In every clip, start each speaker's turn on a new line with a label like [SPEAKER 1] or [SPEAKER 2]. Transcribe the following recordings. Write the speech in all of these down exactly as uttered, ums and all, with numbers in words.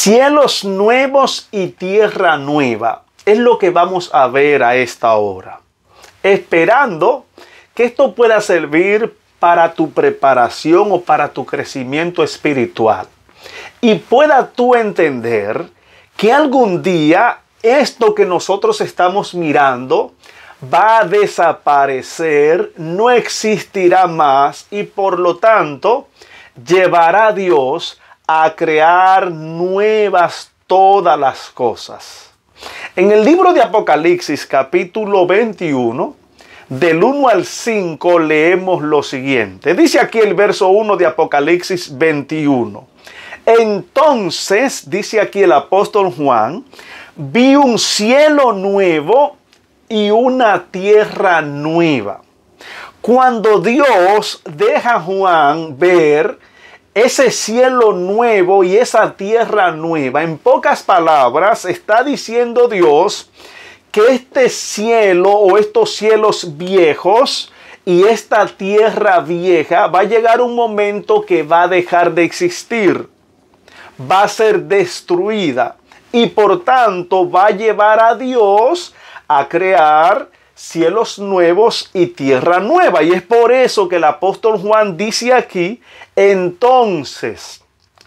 [SPEAKER 1] Cielos nuevos y tierra nueva. Es lo que vamos a ver a esta hora. Esperando que esto pueda servir para tu preparación o para tu crecimiento espiritual. Y pueda tú entender que algún día esto que nosotros estamos mirando va a desaparecer, no existirá más y por lo tanto llevará a Dios a crear nuevas todas las cosas. En el libro de Apocalipsis capítulo veintiuno, del uno al cinco leemos lo siguiente. Dice aquí el verso uno de Apocalipsis veintiuno. Entonces, dice aquí el apóstol Juan, vi un cielo nuevo y una tierra nueva. Cuando Dios deja a Juan ver ese cielo nuevo y esa tierra nueva, en pocas palabras está diciendo Dios que este cielo o estos cielos viejos y esta tierra vieja va a llegar un momento que va a dejar de existir, va a ser destruida y por tanto va a llevar a Dios a crear cielos nuevos y tierra nueva. Y es por eso que el apóstol Juan dice aquí, entonces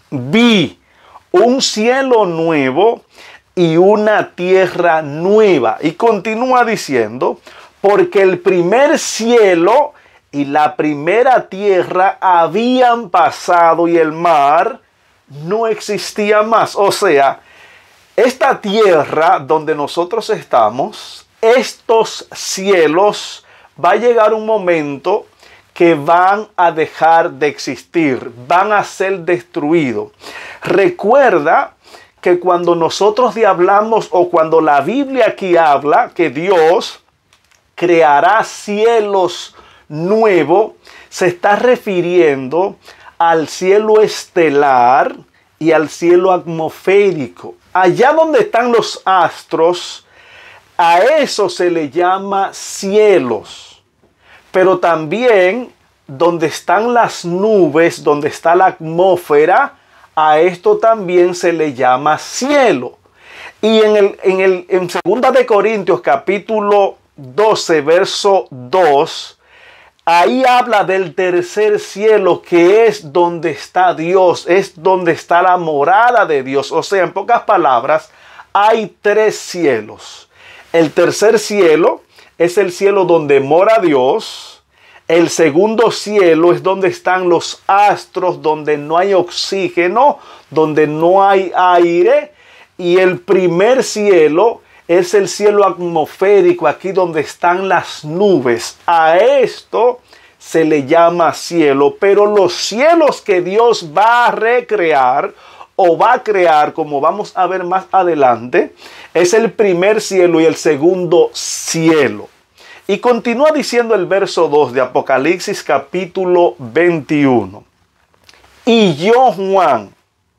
[SPEAKER 1] vi un cielo nuevo y una tierra nueva. Y continúa diciendo, porque el primer cielo y la primera tierra habían pasado y el mar no existía más. O sea, esta tierra donde nosotros estamos, estos cielos, va a llegar un momento que van a dejar de existir, van a ser destruidos. Recuerda que cuando nosotros hablamos o cuando la Biblia aquí habla que Dios creará cielos nuevos, se está refiriendo al cielo estelar y al cielo atmosférico. Allá donde están los astros, a eso se le llama cielos. Pero también donde están las nubes, donde está la atmósfera, a esto también se le llama cielo. Y en el en el en segunda de Corintios capítulo doce verso dos, ahí habla del tercer cielo, que es donde está Dios, es donde está la morada de Dios. O sea, en pocas palabras, hay tres cielos. El tercer cielo es el cielo donde mora Dios. El segundo cielo es donde están los astros, donde no hay oxígeno, donde no hay aire. Y el primer cielo es el cielo atmosférico, aquí donde están las nubes. A esto se le llama cielo, pero los cielos que Dios va a recrear o va a crear, como vamos a ver más adelante, es el primer cielo y el segundo cielo. Y continúa diciendo el verso dos de Apocalipsis capítulo veintiuno. Y yo, Juan,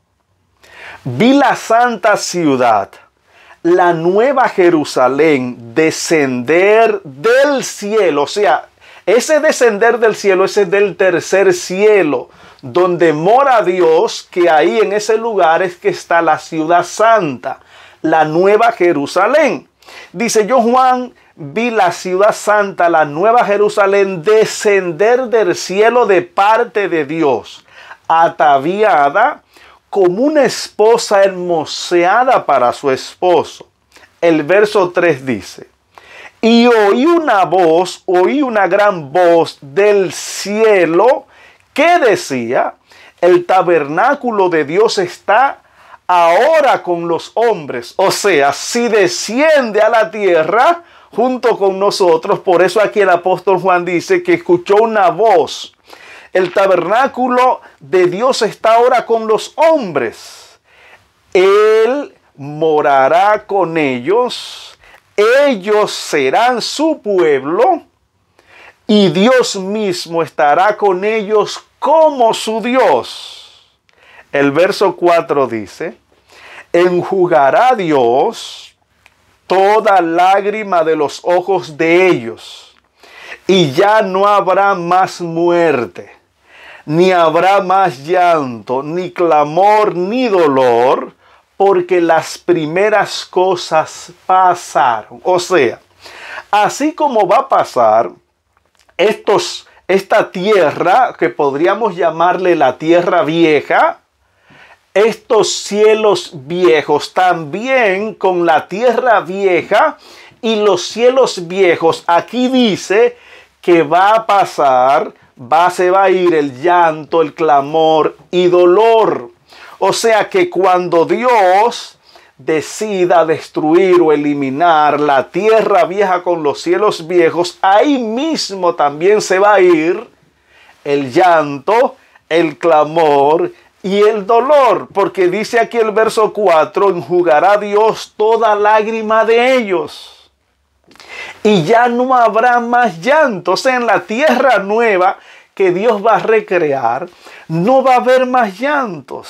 [SPEAKER 1] vi la santa ciudad, la nueva Jerusalén, descender del cielo. O sea, ese descender del cielo, ese es del tercer cielo, donde mora Dios, que ahí en ese lugar es que está la ciudad santa, la nueva Jerusalén. Dice, yo, Juan, vi la ciudad santa, la nueva Jerusalén, descender del cielo de parte de Dios, ataviada como una esposa hermoseada para su esposo. El verso tres dice, y oí una voz, oí una gran voz del cielo que decía, el tabernáculo de Dios está ahora con los hombres. O sea, si desciende a la tierra junto con nosotros, por eso aquí el apóstol Juan dice que escuchó una voz. El tabernáculo de Dios está ahora con los hombres. Él morará con ellos, ellos serán su pueblo y Dios mismo estará con ellos como su Dios. El verso cuatro dice, enjugará Dios toda lágrima de los ojos de ellos y ya no habrá más muerte, ni habrá más llanto, ni clamor, ni dolor, porque las primeras cosas pasaron. O sea, así como va a pasar estos, esta tierra, que podríamos llamarle la tierra vieja, estos cielos viejos, también con la tierra vieja y los cielos viejos, aquí dice que va a pasar, va, se va a ir el llanto, el clamor y dolor. O sea que cuando Dios decida destruir o eliminar la tierra vieja con los cielos viejos, ahí mismo también se va a ir el llanto, el clamor y el dolor. Porque dice aquí el verso cuatro, enjugará Dios toda lágrima de ellos. Y ya no habrá más llanto. O sea, en la tierra nueva que Dios va a recrear, no va a haber más llantos.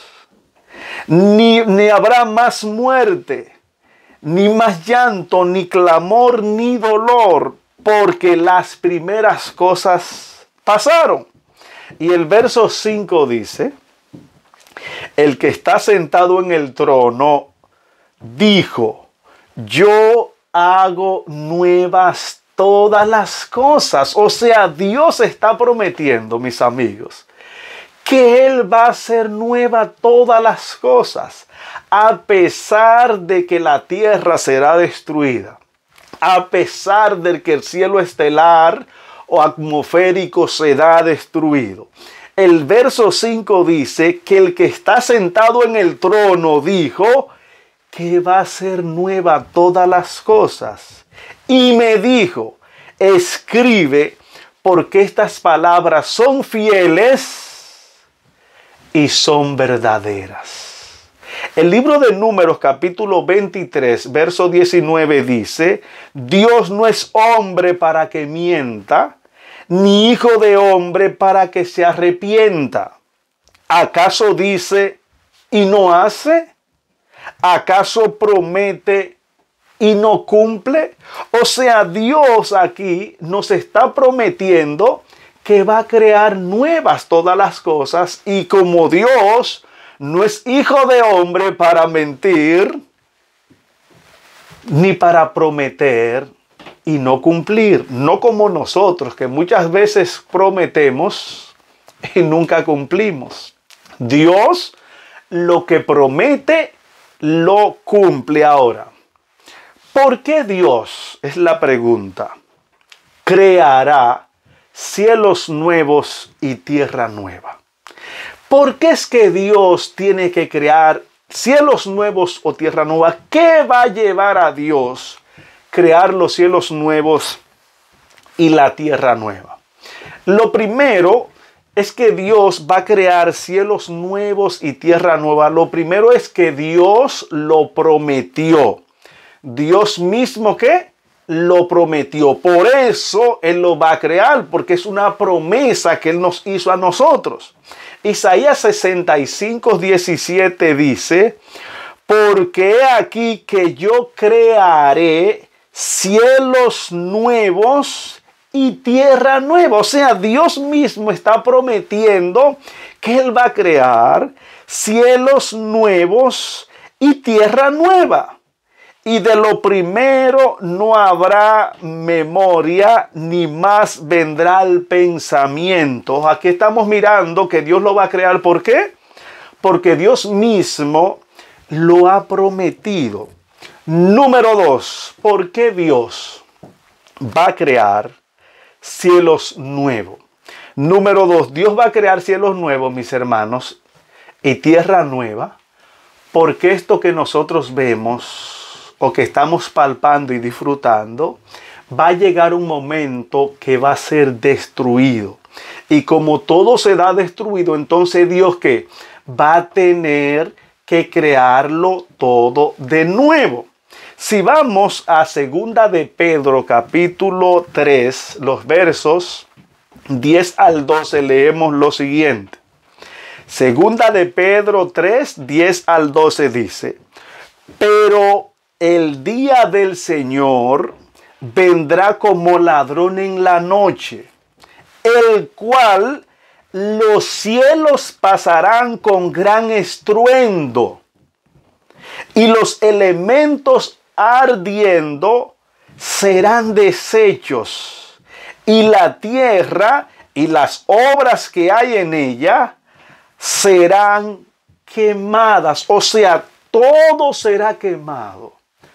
[SPEAKER 1] Ni, ni habrá más muerte, ni más llanto, ni clamor, ni dolor, porque las primeras cosas pasaron. Y el verso cinco dice, el que está sentado en el trono dijo, yo hago nuevas todas las cosas. O sea, Dios está prometiendo, mis amigos, que Él va a hacer nueva todas las cosas, a pesar de que la tierra será destruida, a pesar de que el cielo estelar o atmosférico será destruido. El verso cinco dice que el que está sentado en el trono dijo que va a hacer nueva todas las cosas. Y me dijo, escribe, porque estas palabras son fieles y son verdaderas. El libro de Números capítulo veintitrés, verso diecinueve dice, Dios no es hombre para que mienta, ni hijo de hombre para que se arrepienta. ¿Acaso dice y no hace? ¿Acaso promete y no cumple? O sea, Dios aquí nos está prometiendo que va a crear nuevas todas las cosas, y como Dios no es hijo de hombre para mentir, ni para prometer y no cumplir, no como nosotros que muchas veces prometemos y nunca cumplimos. Dios lo que promete lo cumple. Ahora, ¿por qué Dios, es la pregunta, creará cielos nuevos y tierra nueva? ¿Por qué es que Dios tiene que crear cielos nuevos o tierra nueva? ¿Qué va a llevar a Dios crear los cielos nuevos y la tierra nueva? Lo primero es que Dios va a crear cielos nuevos y tierra nueva. Lo primero es que Dios lo prometió. Dios mismo, ¿qué? Lo prometió. Por eso Él lo va a crear, porque es una promesa que Él nos hizo a nosotros. Isaías sesenta y cinco, diecisiete dice, porque he aquí que yo crearé cielos nuevos y tierra nueva. O sea, Dios mismo está prometiendo que Él va a crear cielos nuevos y tierra nueva. Y de lo primero no habrá memoria, ni más vendrá el pensamiento. Aquí estamos mirando que Dios lo va a crear. ¿Por qué? Porque Dios mismo lo ha prometido. Número dos, ¿por qué Dios va a crear cielos nuevos? Número dos, Dios va a crear cielos nuevos, mis hermanos, y tierra nueva, porque esto que nosotros vemos o que estamos palpando y disfrutando, va a llegar un momento que va a ser destruido. Y como todo será destruido, entonces Dios que va a tener que crearlo todo de nuevo. Si vamos a segunda de Pedro capítulo tres, los versos diez al doce, leemos lo siguiente. Segunda de Pedro tres, diez al doce dice, pero el día del Señor vendrá como ladrón en la noche, el cual los cielos pasarán con gran estruendo, y los elementos ardiendo serán deshechos, y la tierra y las obras que hay en ella serán quemadas. O sea, todo será quemado,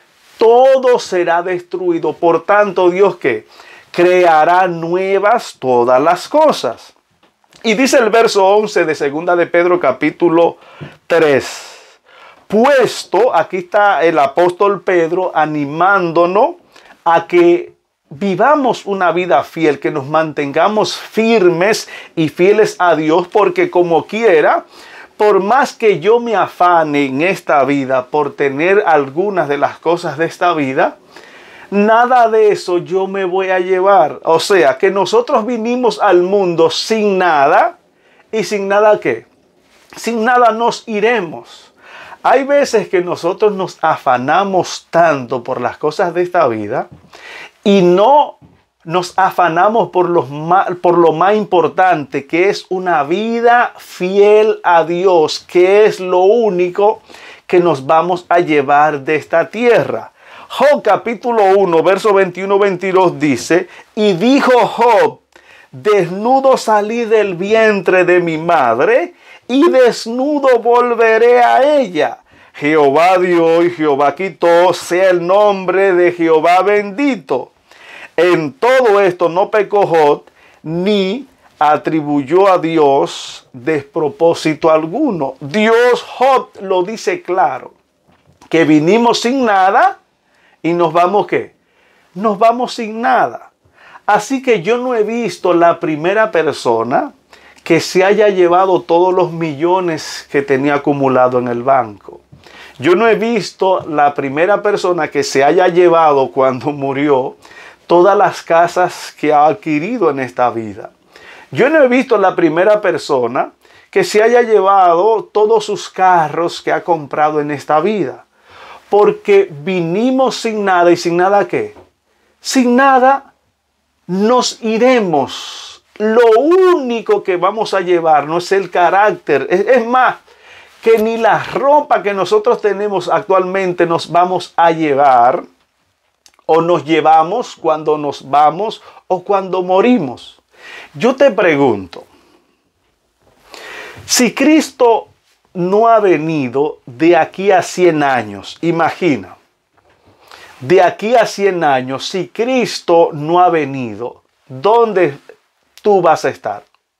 [SPEAKER 1] todo será destruido. Por tanto, Dios que creará nuevas todas las cosas. Y dice el verso once de segunda de Pedro capítulo tres. Puesto, aquí está el apóstol Pedro animándonos a que vivamos una vida fiel, que nos mantengamos firmes y fieles a Dios, porque como quiera, por más que yo me afane en esta vida por tener algunas de las cosas de esta vida, nada de eso yo me voy a llevar. O sea, que nosotros vinimos al mundo sin nada, y sin nada ¿qué? Sin nada nos iremos. Hay veces que nosotros nos afanamos tanto por las cosas de esta vida y no nos afanamos por, los más, por lo más importante, que es una vida fiel a Dios, que es lo único que nos vamos a llevar de esta tierra. Job capítulo uno, verso veintiuno veintidós dice, y dijo Job, desnudo salí del vientre de mi madre, y desnudo volveré a ella. Jehová dio y Jehová quitó, sea el nombre de Jehová bendito. En todo esto no pecó Job, ni atribuyó a Dios despropósito alguno. Dios, Job lo dice claro, que vinimos sin nada y nos vamos ¿qué? Nos vamos sin nada. Así que yo no he visto la primera persona que se haya llevado todos los millones que tenía acumulado en el banco. Yo no he visto la primera persona que se haya llevado cuando murió todas las casas que ha adquirido en esta vida. Yo no he visto la primera persona que se haya llevado todos sus carros que ha comprado en esta vida. Porque vinimos sin nada, y sin nada ¿qué? Sin nada nos iremos. Lo único que vamos a llevarnos es el carácter. Es, es más, que ni la ropa que nosotros tenemos actualmente nos vamos a llevar, o nos llevamos cuando nos vamos o cuando morimos. Yo te pregunto, si Cristo no ha venido de aquí a cien años, imagina, de aquí a cien años, si Cristo no ha venido, ¿dónde tú vas a estar?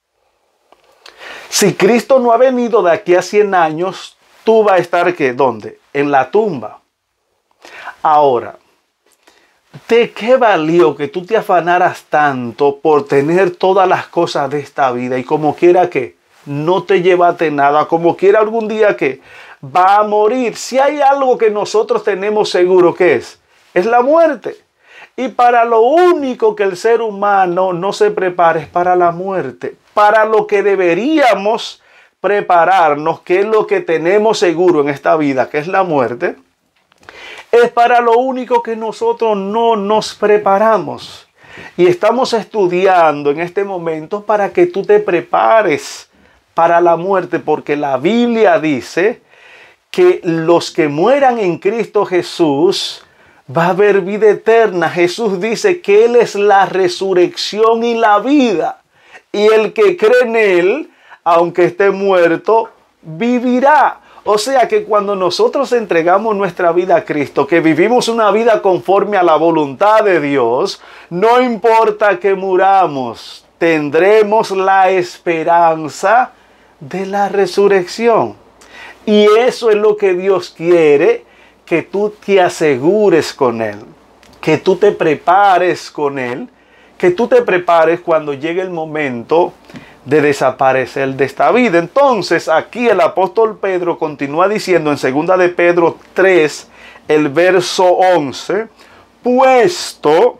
[SPEAKER 1] Si Cristo no ha venido de aquí a cien años, tú vas a estar ¿qué? ¿Dónde? En la tumba. Ahora, ¿de qué valió que tú te afanaras tanto por tener todas las cosas de esta vida y como quiera que no te llevaste nada, como quiera algún día que va a morir? Si hay algo que nosotros tenemos seguro, ¿qué es? Es la muerte. Y para lo único que el ser humano no se prepara es para la muerte. Para lo que deberíamos prepararnos, que es lo que tenemos seguro en esta vida, que es la muerte, es para lo único que nosotros no nos preparamos. Y estamos estudiando en este momento para que tú te prepares para la muerte, porque la Biblia dice que los que mueran en Cristo Jesús va a haber vida eterna. Jesús dice que Él es la resurrección y la vida. Y el que cree en Él, aunque esté muerto, vivirá. O sea que cuando nosotros entregamos nuestra vida a Cristo, que vivimos una vida conforme a la voluntad de Dios, no importa que muramos, tendremos la esperanza de la resurrección. Y eso es lo que Dios quiere, que tú te asegures con Él, que tú te prepares con Él, que tú te prepares cuando llegue el momento de desaparecer de esta vida. Entonces aquí el apóstol Pedro continúa diciendo en segunda de Pedro tres, el verso once, puesto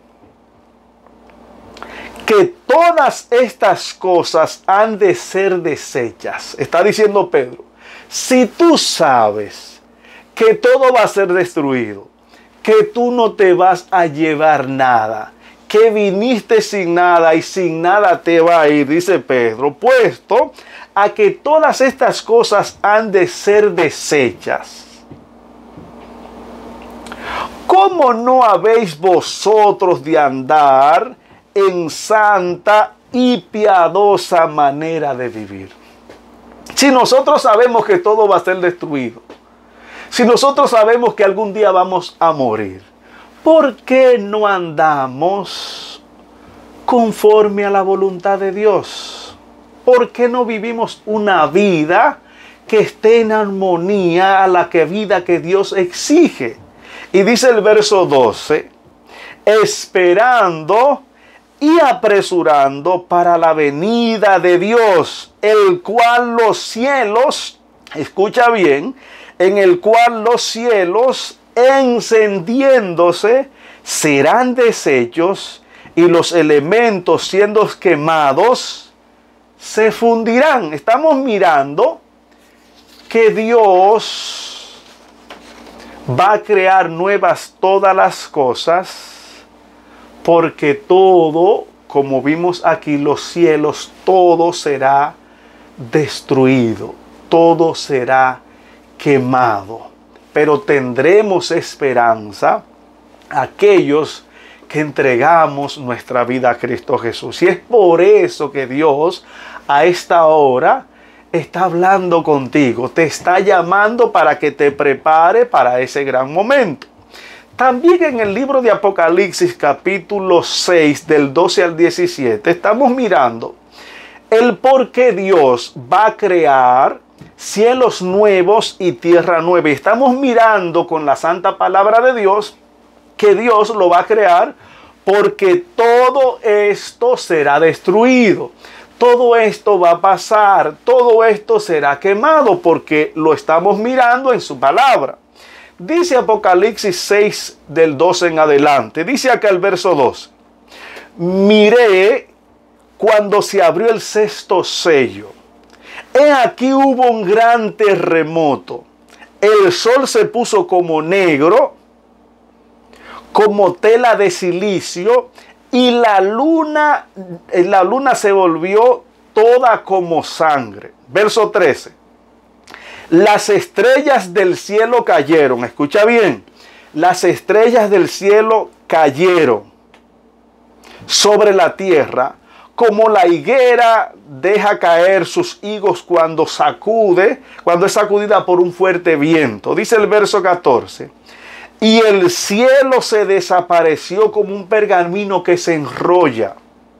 [SPEAKER 1] que todas estas cosas han de ser deshechas. Está diciendo Pedro, si tú sabes que todo va a ser destruido, que tú no te vas a llevar nada, que viniste sin nada y sin nada te va a ir, dice Pedro, puesto a que todas estas cosas han de ser deshechas. ¿cómo no habéis vosotros de andar en santa y piadosa manera de vivir? Si nosotros sabemos que todo va a ser destruido, si nosotros sabemos que algún día vamos a morir, ¿por qué no andamos conforme a la voluntad de Dios? ¿Por qué no vivimos una vida que esté en armonía a la que vida que Dios exige? Y dice el verso doce, esperando y apresurando para la venida de Dios, el cual los cielos, escucha bien, en el cual los cielos encendiéndose serán deshechos y los elementos siendo quemados se fundirán. Estamos mirando que Dios va a crear nuevas todas las cosas, porque todo, como vimos aquí, los cielos, todo será destruido, todo será quemado. Pero tendremos esperanza aquellos que entregamos nuestra vida a Cristo Jesús. Y es por eso que Dios a esta hora está hablando contigo, te está llamando para que te prepare para ese gran momento. También en el libro de Apocalipsis capítulo seis del doce al diecisiete estamos mirando el por qué Dios va a crear cielos nuevos y tierra nueva. Y estamos mirando con la santa palabra de Dios que Dios lo va a crear porque todo esto será destruido. Todo esto va a pasar, todo esto será quemado porque lo estamos mirando en su palabra. Dice Apocalipsis seis del doce en adelante, dice acá el verso doce, miré cuando se abrió el sexto sello. He aquí hubo un gran terremoto. El sol se puso como negro, como tela de silicio, y la luna, la luna se volvió toda como sangre. Verso trece. Las estrellas del cielo cayeron. Escucha bien. Las estrellas del cielo cayeron sobre la tierra, como la higuera deja caer sus higos cuando sacude, cuando es sacudida por un fuerte viento. Dice el verso catorce. Y el cielo se desapareció como un pergamino que se enrolla.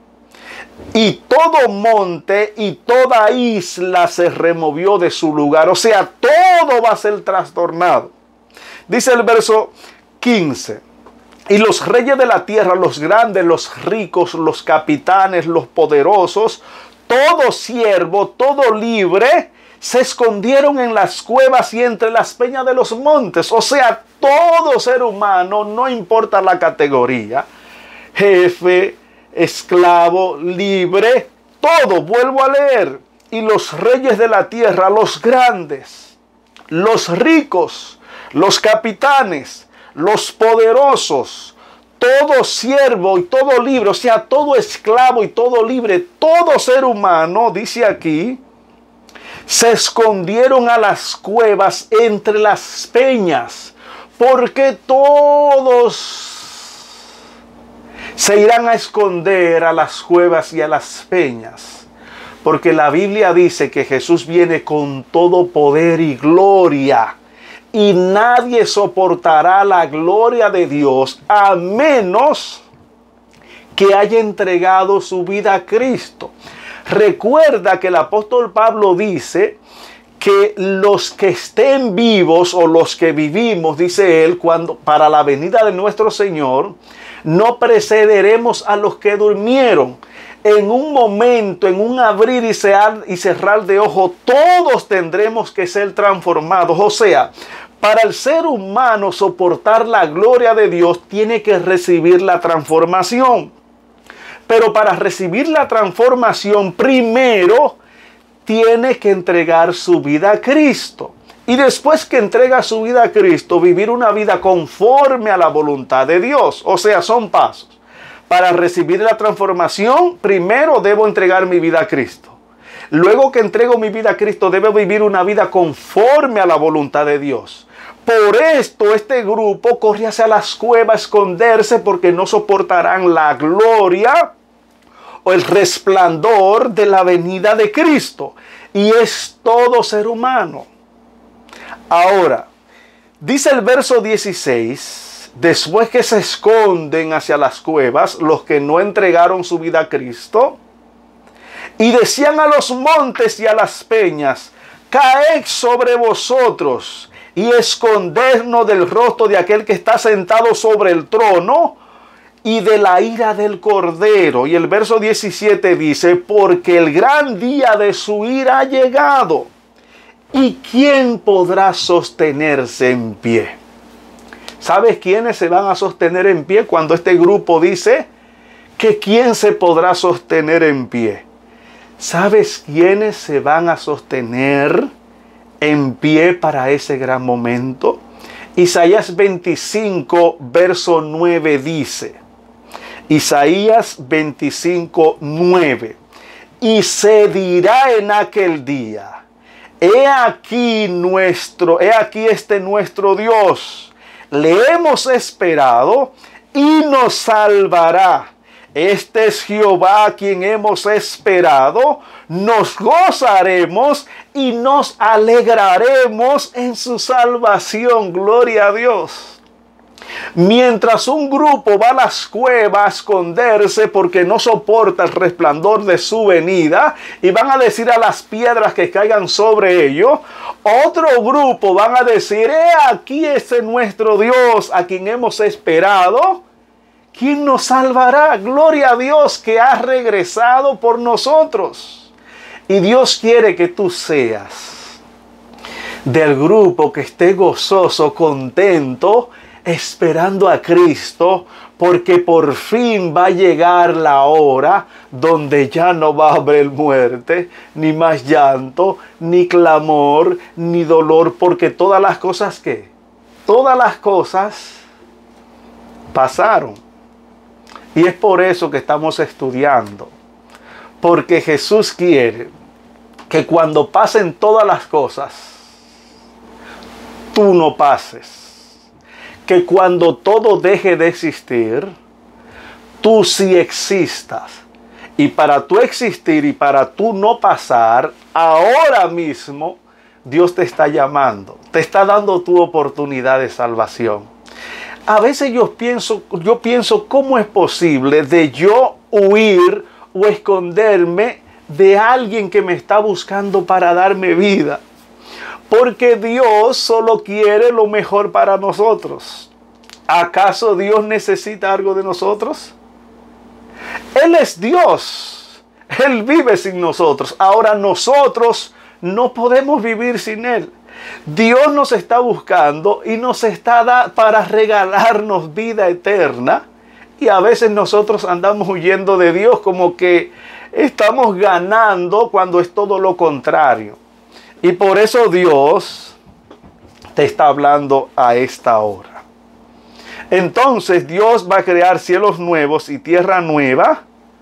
[SPEAKER 1] Y todo monte y toda isla se removió de su lugar. O sea, todo va a ser trastornado. Dice el verso quince. Y los reyes de la tierra, los grandes, los ricos, los capitanes, los poderosos, todo siervo, todo libre, se escondieron en las cuevas y entre las peñas de los montes. O sea, todo ser humano, no importa la categoría, jefe, esclavo, libre, todo, vuelvo a leer. Y los reyes de la tierra, los grandes, los ricos, los capitanes, los poderosos, todo siervo y todo libre, o sea, todo esclavo y todo libre, todo ser humano, dice aquí, se escondieron a las cuevas entre las peñas, porque todos se irán a esconder a las cuevas y a las peñas. Porque la Biblia dice que Jesús viene con todo poder y gloria. Y nadie soportará la gloria de Dios a menos que haya entregado su vida a Cristo. Recuerda que el apóstol Pablo dice que los que estén vivos o los que vivimos, dice él, cuando para la venida de nuestro Señor, no precederemos a los que durmieron. En un momento, en un abrir y cerrar, y cerrar de ojo, todos tendremos que ser transformados. O sea, para el ser humano soportar la gloria de Dios, tiene que recibir la transformación. Pero para recibir la transformación, primero tiene que entregar su vida a Cristo. Y después que entrega su vida a Cristo, vivir una vida conforme a la voluntad de Dios. O sea, son pasos. Para recibir la transformación, primero debo entregar mi vida a Cristo. Luego que entrego mi vida a Cristo, debo vivir una vida conforme a la voluntad de Dios. Por esto este grupo corre hacia las cuevas a esconderse porque no soportarán la gloria o el resplandor de la venida de Cristo. Y es todo ser humano. Ahora, dice el verso dieciséis, después que se esconden hacia las cuevas los que no entregaron su vida a Cristo, y decían a los montes y a las peñas, caed sobre vosotros y escondednos del rostro de aquel que está sentado sobre el trono y de la ira del Cordero. Y el verso diecisiete dice, porque el gran día de su ira ha llegado. ¿Y quién podrá sostenerse en pie? ¿Sabes quiénes se van a sostener en pie cuando este grupo dice que quién se podrá sostener en pie? ¿Sabes quiénes se van a sostener en pie para ese gran momento? Isaías veinticinco, verso nueve dice, Isaías veinticinco, nueve, y se dirá en aquel día, he aquí nuestro, he aquí este nuestro Dios, le hemos esperado y nos salvará. Este es Jehová a quien hemos esperado, nos gozaremos y nos alegraremos en su salvación. Gloria a Dios. Mientras un grupo va a las cuevas a esconderse porque no soporta el resplandor de su venida y van a decir a las piedras que caigan sobre ellos, otro grupo van a decir, he aquí este nuestro Dios a quien hemos esperado. ¿Quién nos salvará? Gloria a Dios que ha regresado por nosotros. Y Dios quiere que tú seas del grupo que esté gozoso, contento, esperando a Cristo, porque por fin va a llegar la hora donde ya no va a haber muerte, ni más llanto, ni clamor, ni dolor, porque todas las cosas que, todas las cosas pasaron. Y es por eso que estamos estudiando. Porque Jesús quiere que cuando pasen todas las cosas, tú no pases. Que cuando todo deje de existir, tú sí existas. Y para tú existir y para tú no pasar, ahora mismo Dios te está llamando. Te está dando tu oportunidad de salvación. A veces yo pienso, yo pienso cómo es posible de yo huir o esconderme de alguien que me está buscando para darme vida. Porque Dios solo quiere lo mejor para nosotros. ¿Acaso Dios necesita algo de nosotros? Él es Dios. Él vive sin nosotros. Ahora nosotros no podemos vivir sin Él. Dios nos está buscando y nos está dando para regalarnos vida eterna. Y a veces nosotros andamos huyendo de Dios como que estamos ganando cuando es todo lo contrario. Y por eso Dios te está hablando a esta hora. Entonces Dios va a crear cielos nuevos y tierra nueva,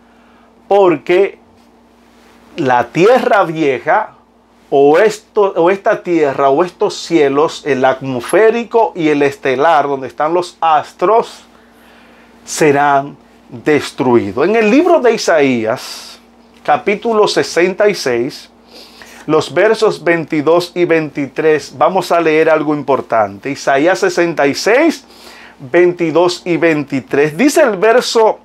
[SPEAKER 1] porque la tierra vieja o, esto, o esta tierra o estos cielos, el atmosférico y el estelar, donde están los astros, serán destruidos. En el libro de Isaías, capítulo sesenta y seis, los versos veintidós y veintitrés, vamos a leer algo importante. Isaías sesenta y seis, veintidós y veintitrés. Dice el verso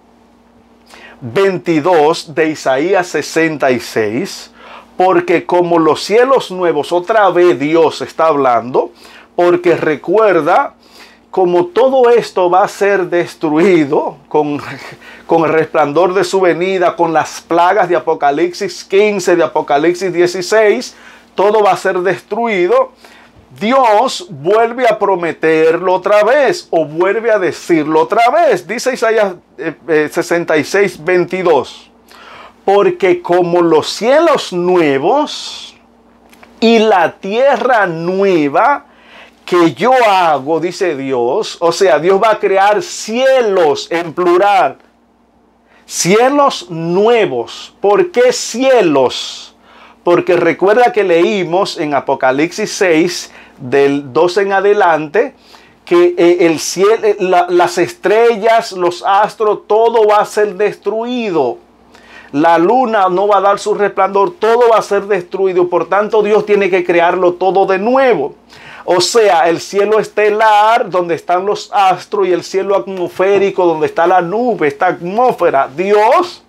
[SPEAKER 1] veintidós de Isaías sesenta y seis, porque como los cielos nuevos, otra vez Dios está hablando, porque recuerda, como todo esto va a ser destruido con, con el resplandor de su venida, con las plagas de Apocalipsis quince, de Apocalipsis dieciséis, todo va a ser destruido. Dios vuelve a prometerlo otra vez, o vuelve a decirlo otra vez. Dice Isaías eh, eh, sesenta y seis, veintidós. Porque como los cielos nuevos y la tierra nueva que yo hago, dice Dios, o sea, Dios va a crear cielos en plural. Cielos nuevos. ¿Por qué cielos? Porque recuerda que leímos en Apocalipsis seis, del doce en adelante, que el cielo, la, las estrellas, los astros, todo va a ser destruido. La luna no va a dar su resplandor, todo va a ser destruido. Por tanto, Dios tiene que crearlo todo de nuevo. O sea, el cielo estelar, donde están los astros, y el cielo atmosférico, donde está la nube, esta atmósfera. Dios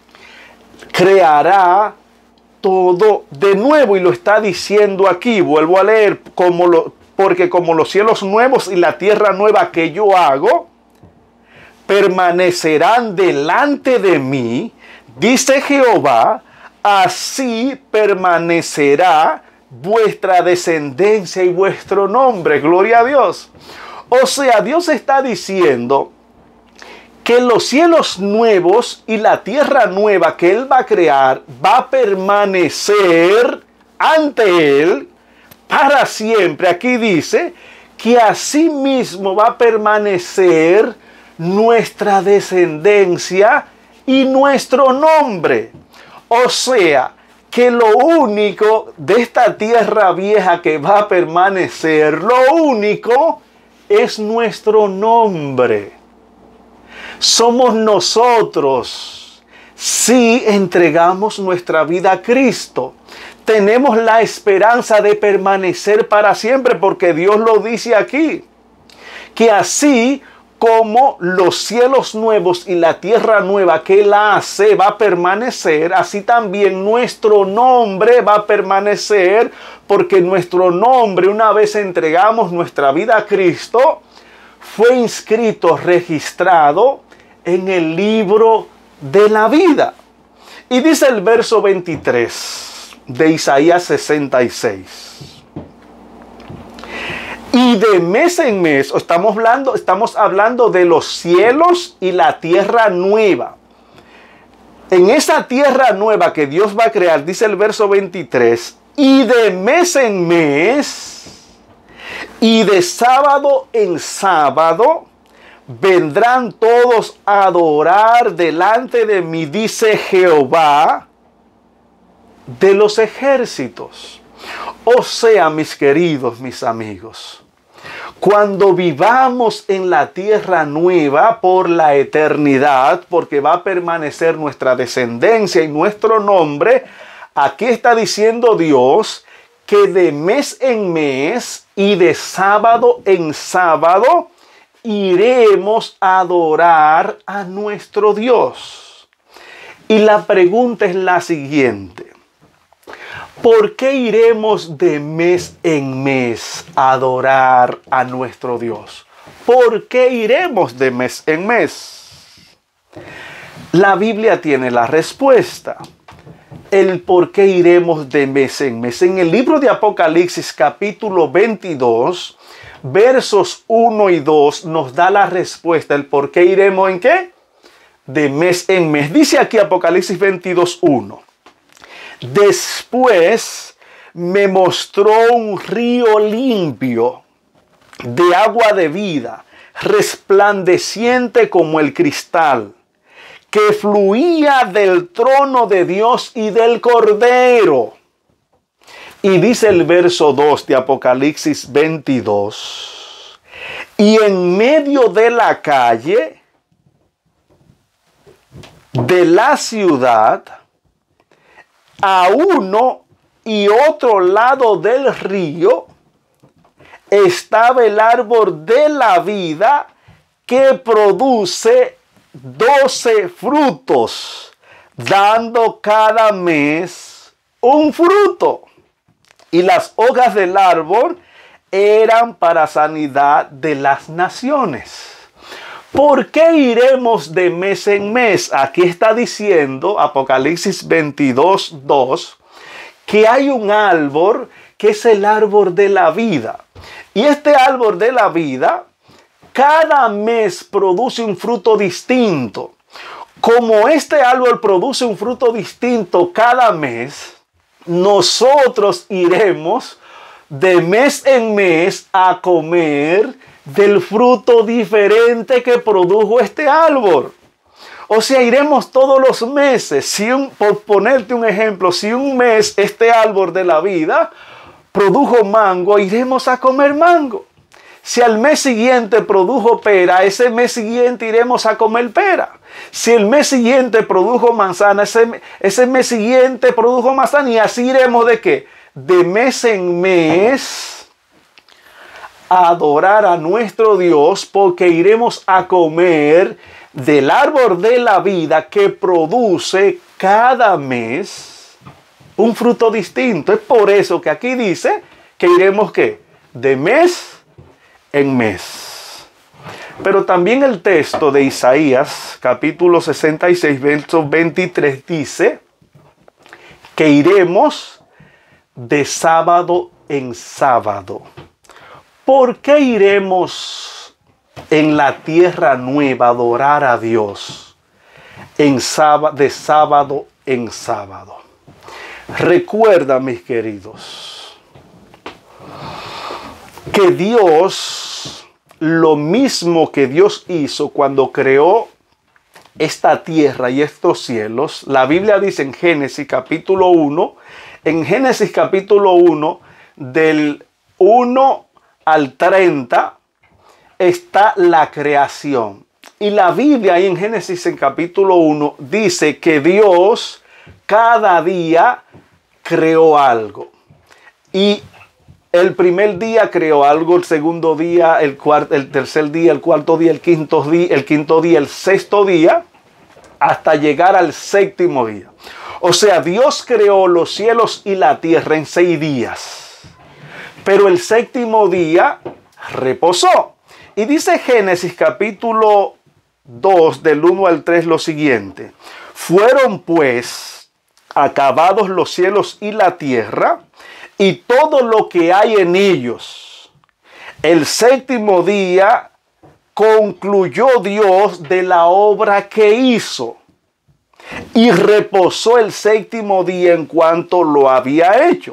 [SPEAKER 1] creará todo de nuevo, y lo está diciendo aquí. Vuelvo a leer, como lo, porque como los cielos nuevos y la tierra nueva que yo hago permanecerán delante de mí, dice Jehová, así permanecerá vuestra descendencia y vuestro nombre. Gloria a Dios. O sea, Dios está diciendo que los cielos nuevos y la tierra nueva que Él va a crear va a permanecer ante Él para siempre. Aquí dice que así mismo va a permanecer nuestra descendencia y nuestro nombre. O sea, que lo único de esta tierra vieja que va a permanecer, lo único es nuestro nombre. Somos nosotros si entregamos nuestra vida a Cristo. Tenemos la esperanza de permanecer para siempre, porque Dios lo dice aquí, que así como los cielos nuevos y la tierra nueva que Él hace va a permanecer, así también nuestro nombre va a permanecer, porque nuestro nombre, una vez entregamos nuestra vida a Cristo, fue inscrito, registrado en el libro de la vida. Y dice el verso veintitrés de Isaías sesenta y seis. Y de mes en mes, estamos hablando, estamos hablando de los cielos y la tierra nueva. En esa tierra nueva que Dios va a crear, dice el verso veintitrés, y de mes en mes, y de sábado en sábado, vendrán todos a adorar delante de mí, dice Jehová de los ejércitos. O sea, mis queridos, mis amigos, cuando vivamos en la tierra nueva por la eternidad, porque va a permanecer nuestra descendencia y nuestro nombre, aquí está diciendo Dios que de mes en mes y de sábado en sábado iremos a adorar a nuestro Dios. Y la pregunta es la siguiente: ¿por qué iremos de mes en mes a adorar a nuestro Dios? ¿Por qué iremos de mes en mes? La Biblia tiene la respuesta. El por qué iremos de mes en mes. En el libro de Apocalipsis capítulo veintidós, versos uno y dos, nos da la respuesta. El por qué iremos en qué? De mes en mes. Dice aquí Apocalipsis veintidós, uno. Después me mostró un río limpio de agua de vida, resplandeciente como el cristal, que fluía del trono de Dios y del Cordero. Y dice el verso dos de Apocalipsis veintidós, y en medio de la calle de la ciudad, a uno y otro lado del río, estaba el árbol de la vida, que produce doce frutos, dando cada mes un fruto. Y las hojas del árbol eran para sanidad de las naciones. ¿Por qué iremos de mes en mes? Aquí está diciendo Apocalipsis veintidós, dos, que hay un árbol que es el árbol de la vida. Y este árbol de la vida cada mes produce un fruto distinto. Como este árbol produce un fruto distinto cada mes, nosotros iremos de mes en mes a comer del fruto diferente que produjo este árbol. O sea, iremos todos los meses. Si un, por ponerte un ejemplo, si un mes este árbol de la vida produjo mango, iremos a comer mango. Si al mes siguiente produjo pera, ese mes siguiente iremos a comer pera. Si el mes siguiente produjo manzana, ese, ese mes siguiente produjo manzana. Y así iremos de qué? De mes en mes a adorar a nuestro Dios, porque iremos a comer del árbol de la vida que produce cada mes un fruto distinto. Es por eso que aquí dice que iremos ¿qué? De mes en mes. Pero también el texto de Isaías, capítulo sesenta y seis, verso veintitrés, dice que iremos de sábado en sábado. ¿Por qué iremos en la tierra nueva a adorar a Dios en sábado, de sábado en sábado? Recuerda, mis queridos, que Dios, lo mismo que Dios hizo cuando creó esta tierra y estos cielos, la Biblia dice en Génesis capítulo uno, en Génesis capítulo uno, del uno al treinta, está la creación. Y la Biblia ahí en Génesis en capítulo uno dice que Dios cada día creó algo. Y el primer día creó algo, el segundo día, el, cuarto, el tercer día, el cuarto día, el quinto día, el quinto día, el sexto día, hasta llegar al séptimo día. O sea, Dios creó los cielos y la tierra en seis días. Pero el séptimo día reposó. Y dice Génesis capítulo dos, del uno al tres, lo siguiente. Fueron pues acabados los cielos y la tierra, y todo lo que hay en ellos. El séptimo día concluyó Dios de la obra que hizo, y reposó el séptimo día en cuanto lo había hecho.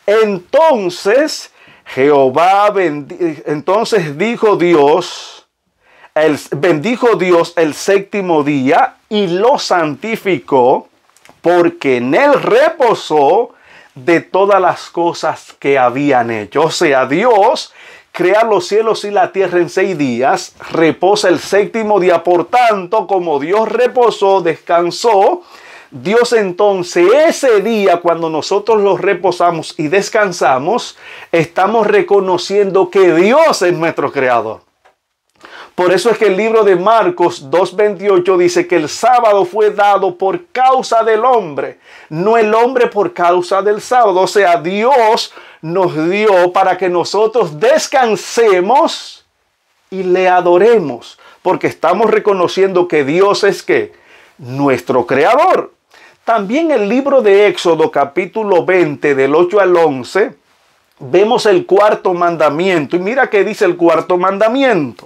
[SPEAKER 1] Entonces Jehová bendi- entonces dijo Dios, el, bendijo Dios el séptimo día y lo santificó, porque en él reposó de todas las cosas que habían hecho. O sea, Dios crea los cielos y la tierra en seis días, reposa el séptimo día. Por tanto, como Dios reposó, descansó, Dios entonces ese día, cuando nosotros los reposamos y descansamos, estamos reconociendo que Dios es nuestro creador. Por eso es que el libro de Marcos dos veintiocho dice que el sábado fue dado por causa del hombre, no el hombre por causa del sábado. O sea, Dios nos dio para que nosotros descansemos y le adoremos, porque estamos reconociendo que Dios es ¿qué? Nuestro creador. También el libro de Éxodo capítulo veinte del ocho al once vemos el cuarto mandamiento. Y mira qué dice el cuarto mandamiento.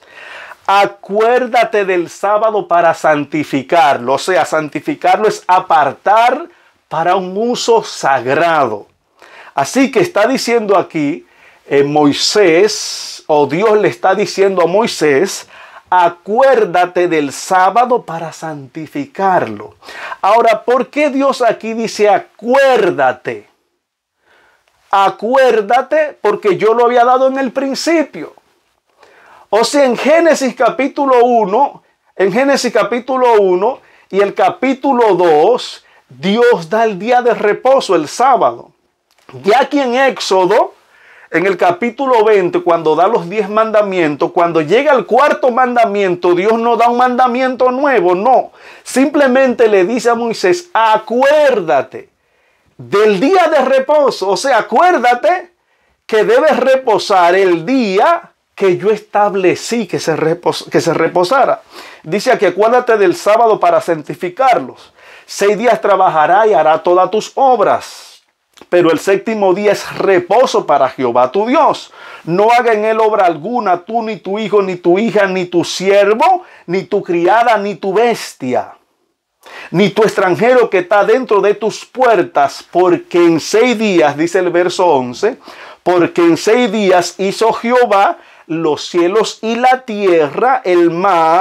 [SPEAKER 1] Acuérdate del sábado para santificarlo. O sea, santificarlo es apartar para un uso sagrado. Así que está diciendo aquí eh, Moisés, o Dios le está diciendo a Moisés, acuérdate del sábado para santificarlo. Ahora, ¿por qué Dios aquí dice acuérdate? Acuérdate porque yo lo había dado en el principio. O sea, en Génesis capítulo uno, en Génesis capítulo uno y el capítulo dos, Dios da el día de reposo, el sábado. Ya aquí en Éxodo, en el capítulo veinte, cuando da los diez mandamientos, cuando llega el cuarto mandamiento, Dios no da un mandamiento nuevo, no. Simplemente le dice a Moisés, acuérdate del día de reposo. O sea, acuérdate que debes reposar el día que yo establecí que se, repos, que se reposara. Dice aquí, acuérdate del sábado para santificarlos. Seis días trabajará y hará todas tus obras, pero el séptimo día es reposo para Jehová tu Dios. No haga en él obra alguna, tú, ni tu hijo, ni tu hija, ni tu siervo, ni tu criada, ni tu bestia, ni tu extranjero que está dentro de tus puertas, porque en seis días, dice el verso once, porque en seis días hizo Jehová los cielos y la tierra, el mar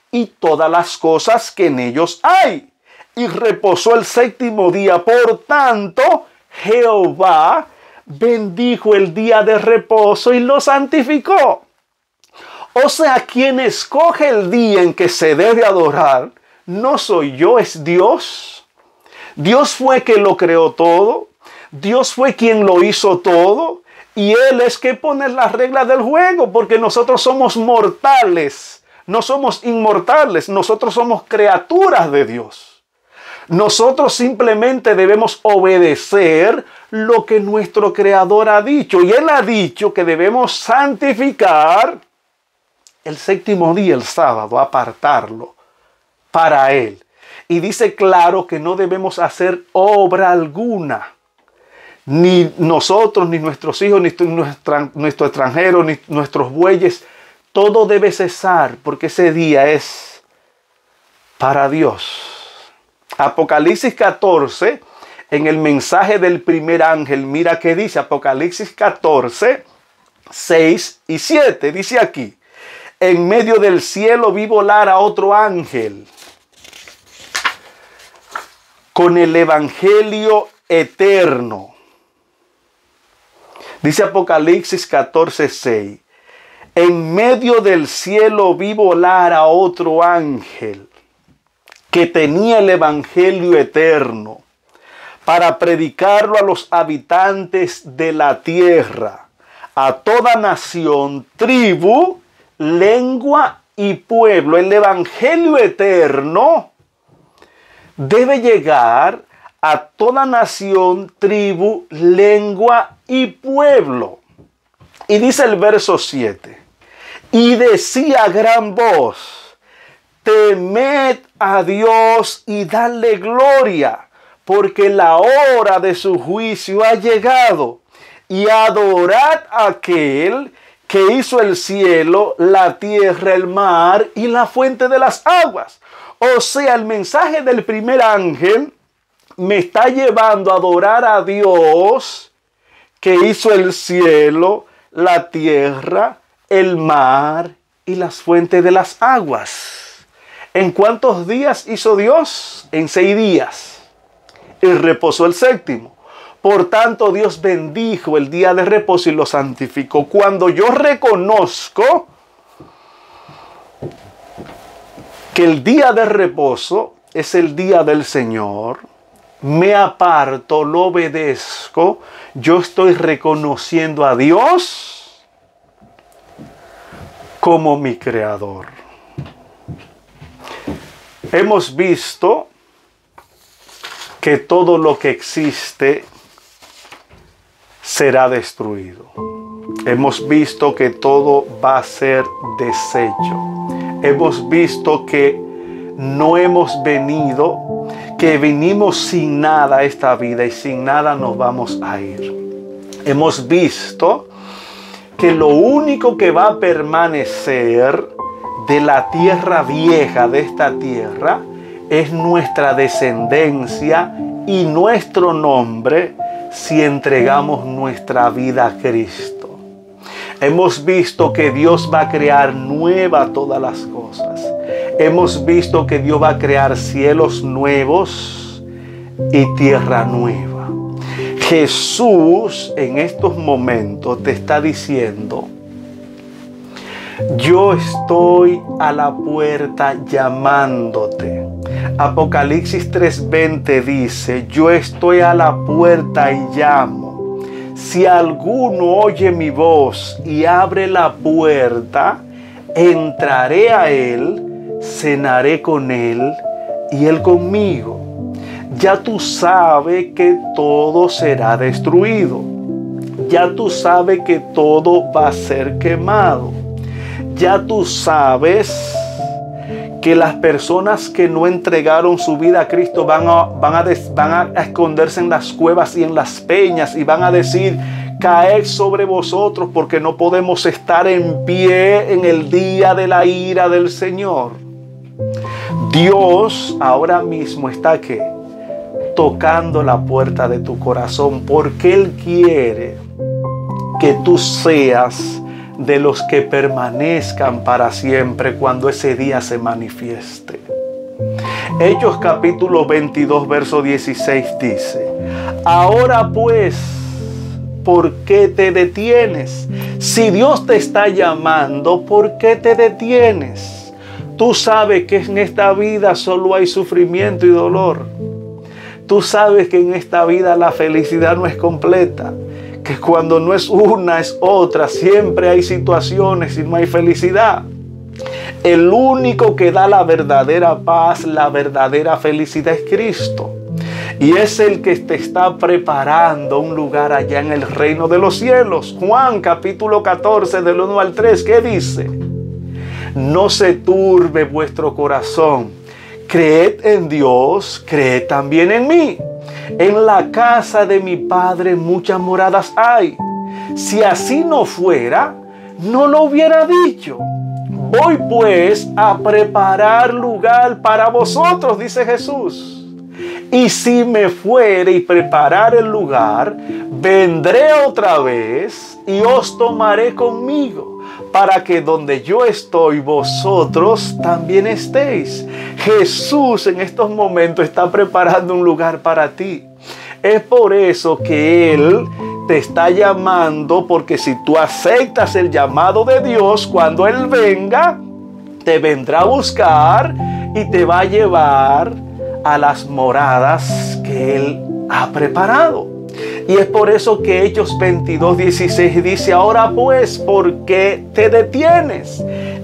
[SPEAKER 1] y todas las cosas que en ellos hay. Y reposó el séptimo día. Por tanto, Jehová bendijo el día de reposo y lo santificó. O sea, quien escoge el día en que se debe adorar, no soy yo, es Dios. Dios fue quien lo creó todo. Dios fue quien lo hizo todo. Y Él es que pone las reglas del juego, porque nosotros somos mortales. No somos inmortales. Nosotros somos criaturas de Dios. Nosotros simplemente debemos obedecer lo que nuestro Creador ha dicho. Y Él ha dicho que debemos santificar el séptimo día, el sábado, apartarlo para Él. Y dice claro que no debemos hacer obra alguna. Ni nosotros, ni nuestros hijos, ni nuestra, nuestro extranjero, ni nuestros bueyes. Todo debe cesar porque ese día es para Dios. Apocalipsis catorce, en el mensaje del primer ángel, mira qué dice Apocalipsis catorce, seis y siete. Dice aquí: en medio del cielo vi volar a otro ángel con el evangelio eterno. Dice Apocalipsis catorce, seis. En medio del cielo vi volar a otro ángel que tenía el evangelio eterno para predicarlo a los habitantes de la tierra, a toda nación, tribu, lengua y pueblo. El evangelio eterno debe llegar a toda nación, tribu, lengua y pueblo. Y dice el verso siete: y decía a gran voz: temed a Dios y dadle gloria, porque la hora de su juicio ha llegado. Y adorad a aquel que hizo el cielo, la tierra, el mar y la fuente de las aguas. O sea, el mensaje del primer ángel me está llevando a adorar a Dios que hizo el cielo, la tierra, el mar y las fuentes de las aguas. ¿En cuántos días hizo Dios? En seis días. Y reposó el séptimo. Por tanto, Dios bendijo el día de reposo y lo santificó. Cuando yo reconozco que el día de reposo es el día del Señor, me aparto, lo obedezco, yo estoy reconociendo a Dios como mi creador. Hemos visto que todo lo que existe será destruido. Hemos visto que todo va a ser deshecho. Hemos visto que no hemos venido, que vinimos sin nada a esta vida y sin nada nos vamos a ir. Hemos visto que lo único que va a permanecer de la tierra vieja, de esta tierra, es nuestra descendencia y nuestro nombre si entregamos nuestra vida a Cristo. Hemos visto que Dios va a crear nueva todas las cosas. Hemos visto que Dios va a crear cielos nuevos y tierra nueva. Jesús en estos momentos te está diciendo: yo estoy a la puerta llamándote. Apocalipsis tres veinte dice: yo estoy a la puerta y llamo. Si alguno oye mi voz y abre la puerta, entraré a él, cenaré con él y él conmigo. Ya tú sabes que todo será destruido. Ya tú sabes que todo va a ser quemado. Ya tú sabes que las personas que no entregaron su vida a Cristo van a, van a, des, van a esconderse en las cuevas y en las peñas y van a decir: caed sobre vosotros porque no podemos estar en pie en el día de la ira del Señor. Dios ahora mismo está aquí tocando la puerta de tu corazón porque Él quiere que tú seas de los que permanezcan para siempre cuando ese día se manifieste. Hechos capítulo veintidós, verso dieciséis dice: ahora pues, ¿por qué te detienes? Si Dios te está llamando, ¿por qué te detienes? Tú sabes que en esta vida solo hay sufrimiento y dolor. Tú sabes que en esta vida la felicidad no es completa, que cuando no es una es otra, siempre hay situaciones y no hay felicidad. El único que da la verdadera paz, la verdadera felicidad es Cristo. Y es el que te está preparando un lugar allá en el reino de los cielos. Juan capítulo catorce del uno al tres, ¿qué dice? No se turbe vuestro corazón. Creed en Dios, creed también en mí. En la casa de mi Padre muchas moradas hay. Si así no fuera, no lo hubiera dicho. Voy pues a preparar lugar para vosotros, dice Jesús. Y si me fuere y preparar el lugar, vendré otra vez y os tomaré conmigo, para que donde yo estoy, vosotros también estéis. Jesús en estos momentos está preparando un lugar para ti. Es por eso que Él te está llamando, porque si tú aceptas el llamado de Dios, cuando Él venga, te vendrá a buscar y te va a llevar a las moradas que Él ha preparado. Y es por eso que Hechos veintidós, dieciséis dice: ahora pues, ¿por qué te detienes?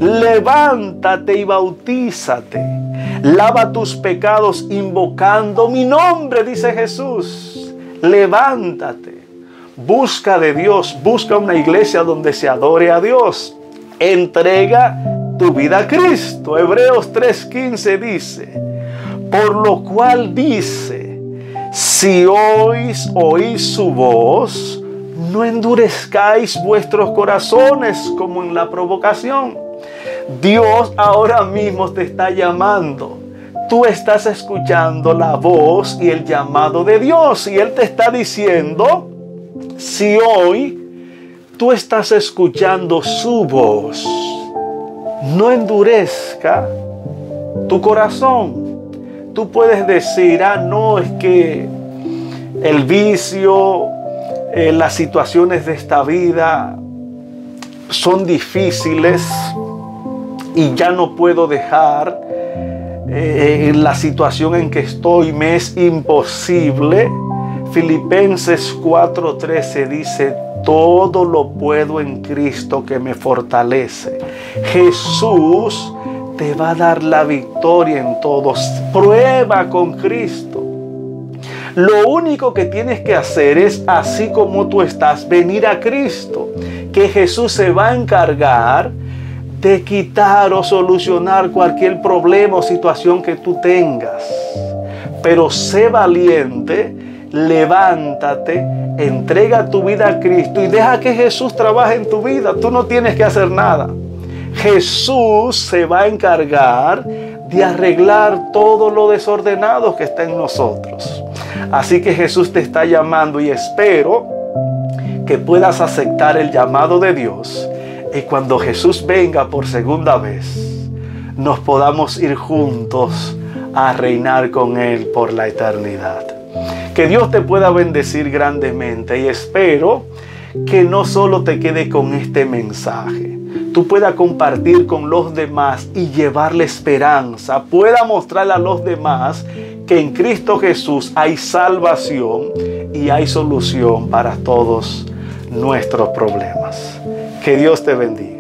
[SPEAKER 1] Levántate y bautízate. Lava tus pecados invocando mi nombre, dice Jesús. Levántate. Busca de Dios. Busca una iglesia donde se adore a Dios. Entrega tu vida a Cristo. Hebreos tres quince dice: por lo cual dice, si oís, oís su voz, no endurezcáis vuestros corazones como en la provocación. Dios ahora mismo te está llamando. Tú estás escuchando la voz y el llamado de Dios. Y Él te está diciendo, si hoy tú estás escuchando su voz, no endurezca tu corazón. Tú puedes decir, ah, no, es que el vicio, eh, las situaciones de esta vida son difíciles y ya no puedo dejar eh, la situación en que estoy, me es imposible. Filipenses cuatro trece dice, todo lo puedo en Cristo que me fortalece. Jesús te va a dar la victoria en todos. Prueba con Cristo. Lo único que tienes que hacer es, así como tú estás, venir a Cristo, que Jesús se va a encargar de quitar o solucionar cualquier problema o situación que tú tengas. Pero sé valiente, levántate, entrega tu vida a Cristo y deja que Jesús trabaje en tu vida. Tú no tienes que hacer nada. Jesús se va a encargar de arreglar todo lo desordenado que está en nosotros. Así que Jesús te está llamando y espero que puedas aceptar el llamado de Dios. Y cuando Jesús venga por segunda vez, nos podamos ir juntos a reinar con Él por la eternidad. Que Dios te pueda bendecir grandemente y espero que no solo te quede con este mensaje, tú puedas compartir con los demás y llevarle esperanza, pueda mostrarle a los demás que en Cristo Jesús hay salvación y hay solución para todos nuestros problemas. Que Dios te bendiga.